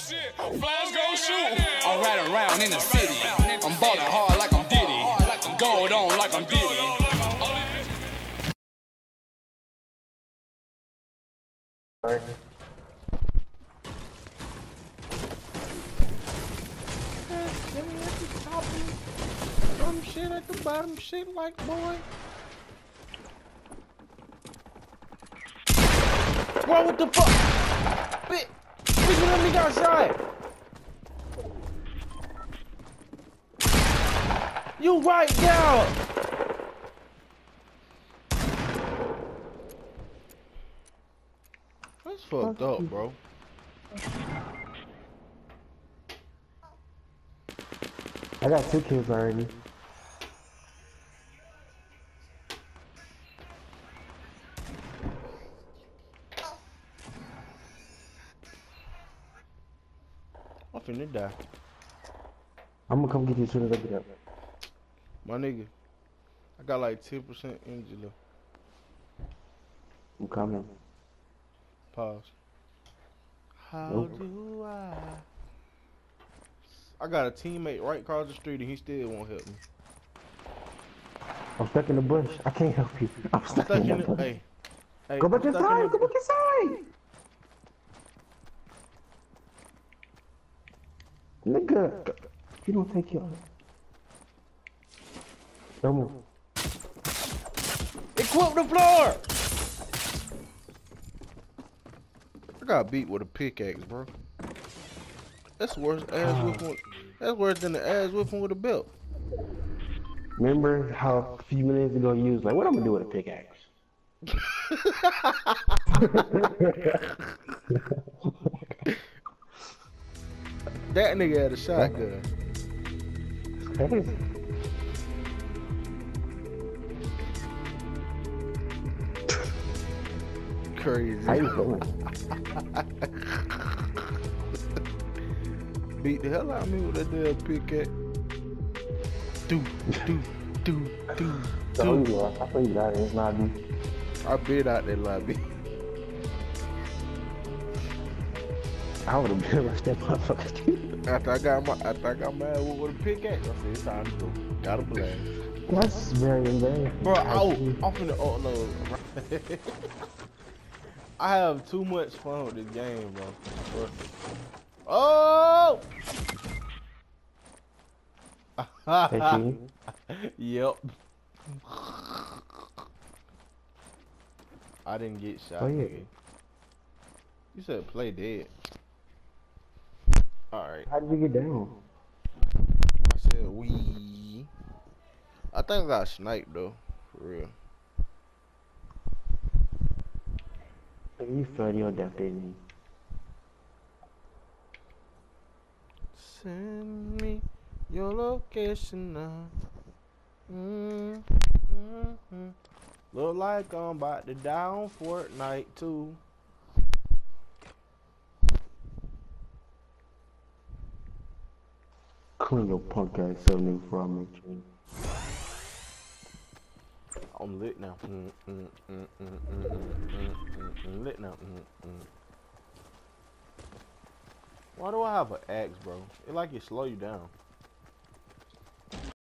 Flash go shoot. I'm riding around in the city. I'm ballin' hard like I'm Diddy. Gold on like I'm Diddy. Some shit at the bottom, shit like boy. What the fuck? Bitch, you let me got shot. You right down. That's fucked up, bro. I got 2 kills already. I'm finna die. I'm gonna come get you as soon as I get up. My nigga, I got like 10% energy left. I'm coming. Pause. How Nope. do I got a teammate right across the street and he still won't help me. I'm stuck in the bush. I can't help you. I'm stuck in the bush. Hey, Go back I'm stuck in inside. the- Go back inside. Nigga, you don't take your. Don't move. Equip the floor! I got beat with a pickaxe, bro. That's worse ass whipping. That's worse than the ass whipping with a belt. Remember how a few minutes ago you was like, what I'm gonna do with a pickaxe? That nigga had a shotgun. Crazy. Crazy. How you feeling? Beat the hell out of me with that damn pickaxe. Do. So you lost. I thought you got it. It's not me. I been out that lobby. I would have been like that motherfucker. After I got mad with a pickaxe, I said it's time to go. Gotta blast. That's very embarrassing. Bro, I'm finna upload. I have too much fun with this game, bro. Oh! Yep. I didn't get shot. Oh, yeah. Nigga. You said play dead. Alright. How did you get down? I said we. I think I got sniped though. For real. You fell to your death, didn't you? Send me your location now. Look like I'm about to die on Fortnite too. Clean your punk ass up, nigga, before I make you. I'm lit now. Lit now. Why do I have an axe, bro? It like it slow you down.